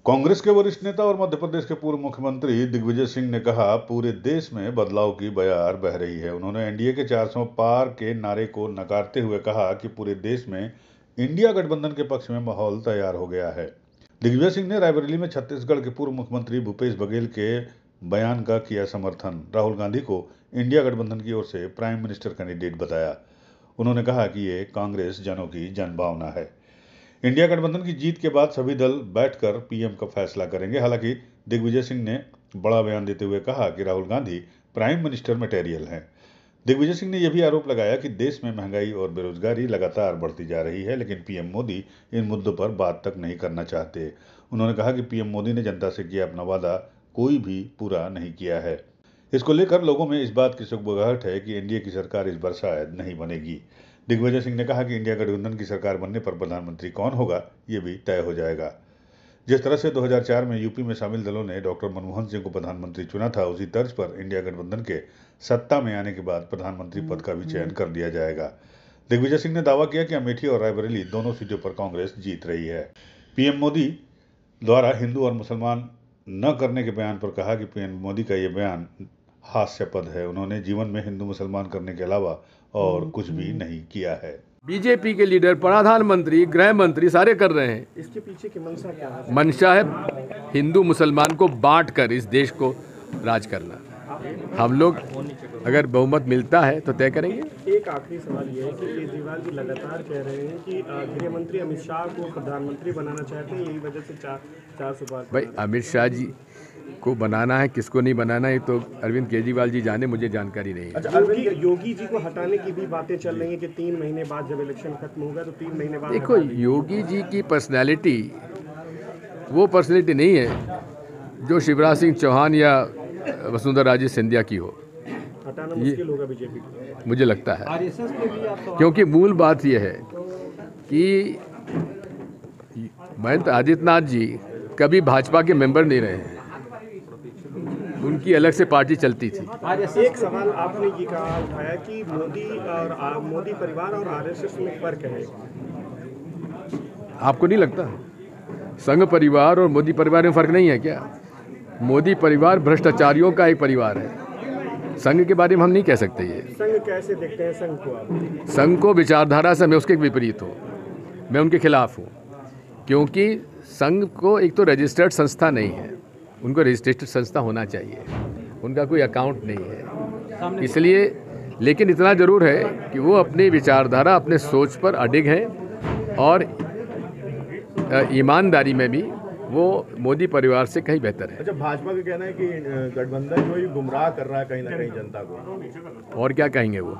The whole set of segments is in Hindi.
कांग्रेस के वरिष्ठ नेता और मध्य प्रदेश के पूर्व मुख्यमंत्री दिग्विजय सिंह ने कहा, पूरे देश में बदलाव की बयार बह रही है। उन्होंने एनडीए के 400 पार के नारे को नकारते हुए कहा कि पूरे देश में इंडिया गठबंधन के पक्ष में माहौल तैयार हो गया है। दिग्विजय सिंह ने रायबरेली में छत्तीसगढ़ के पूर्व मुख्यमंत्री भूपेश बघेल के बयान का किया समर्थन। राहुल गांधी को इंडिया गठबंधन की ओर से प्राइम मिनिस्टर कैंडिडेट बताया। उन्होंने कहा कि ये कांग्रेस जनों की जनभावना है। इंडिया गठबंधन की जीत के बाद सभी दल बैठकर पीएम का फैसला करेंगे। हालांकि दिग्विजय सिंह ने बड़ा बयान देते हुए कहा कि Rahul Gandhi prime minister material हैं। दिग्विजय सिंह ने यह भी आरोप लगाया कि देश में महंगाई और बेरोजगारी लगातार बढ़ती जा रही है, लेकिन पीएम मोदी इन मुद्दों पर बात तक नहीं करना चाहते। उन्होंने कहा कि पीएम मोदी ने जनता से किया अपना वादा कोई भी पूरा नहीं किया है। इसको लेकर लोगों में इस बात की सुगबुगाहट है कि एनडीए की सरकार इस बार शायद नहीं बनेगी। दिग्विजय सिंह ने कहा कि इंडिया गठबंधन की सरकार बनने पर प्रधानमंत्री कौन होगा, ये भी तय हो जाएगा। जिस तरह से 2004 में यूपी में शामिल दलों ने डॉक्टर मनमोहन सिंह को प्रधानमंत्री चुना था, उसी तर्ज पर इंडिया गठबंधन के सत्ता में आने के बाद प्रधानमंत्री पद का भी चयन कर लिया जाएगा। दिग्विजय सिंह ने दावा किया कि अमेठी और रायबरेली दोनों सीटों पर कांग्रेस जीत रही है। पीएम मोदी द्वारा हिंदू और मुसलमान न करने के बयान पर कहा कि पीएम मोदी का ये बयान हास्यास्पद है। उन्होंने जीवन में हिंदू मुसलमान करने के अलावा और कुछ भी नहीं किया है। बीजेपी के लीडर, प्रधानमंत्री, गृह मंत्री सारे कर रहे हैं। इसके पीछे की मंशा क्या है? मंशा है हिंदू मुसलमान को बांट कर इस देश को राज करना। हम लोग अगर बहुमत मिलता है तो तय करेंगे। एक आखिरी सवाल ये है कि केजरीवाल जी लगातार कह रहे हैं कि गृह मंत्री अमित शाह को प्रधानमंत्री बनाना चाहते हैं, यही वजह से 400 पार। भाई, अमित शाह जी को बनाना है, किसको नहीं बनाना है तो अरविंद केजरीवाल जी जाने, मुझे जानकारी नहीं है। अच्छा, योगी जी को हटाने की भी बातें चल रही हैं कि 3 महीने बाद जब इलेक्शन खत्म होगा तो 3 महीने बाद। देखो, योगी जी की पर्सनैलिटी वो पर्सनैलिटी नहीं है जो शिवराज सिंह चौहान या वसुंधरा राजे सिंधिया की हो। हटाना मुश्किल होगा बीजेपी को, मुझे लगता है, क्योंकि मूल बात यह है कि महेंद्र आदित्यनाथ जी कभी भाजपा के मेंबर नहीं रहे हैं, उनकी अलग से पार्टी चलती थी। एक सवाल आपने ये कहा उठाया कि मोदी परिवार और आरएसएस में फर्क है। आपको नहीं लगता संघ परिवार और मोदी परिवार में फर्क नहीं है क्या? मोदी परिवार भ्रष्टाचारियों का एक परिवार है। संघ के बारे में हम नहीं कह सकते। ये संघ कैसे देखते हैं? संघ को आप? संघ को विचारधारा से मैं उसके विपरीत हूँ, मैं उनके खिलाफ हूँ, क्योंकि संघ को एक तो रजिस्टर्ड संस्था नहीं है, उनको रजिस्टर्ड संस्था होना चाहिए, उनका कोई अकाउंट नहीं है। इसलिए, लेकिन इतना ज़रूर है कि वो अपनी विचारधारा, अपने सोच पर अडिग है और ईमानदारी में भी वो मोदी परिवार से कहीं बेहतर है। अच्छा, भाजपा का कहना है कि गठबंधन जो है गुमराह कर रहा है कहीं ना कहीं जनता को, और क्या कहेंगे वो?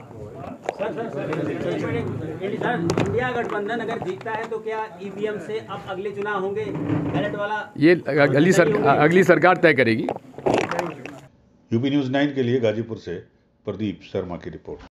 इंडिया गठबंधन अगर जीतता है तो क्या ईवीएम से अब अगले चुनाव होंगे बैलेट वाला? ये अगली सरकार तय करेगी। यूपी न्यूज़ 9 के लिए गाजीपुर से प्रदीप शर्मा की रिपोर्ट।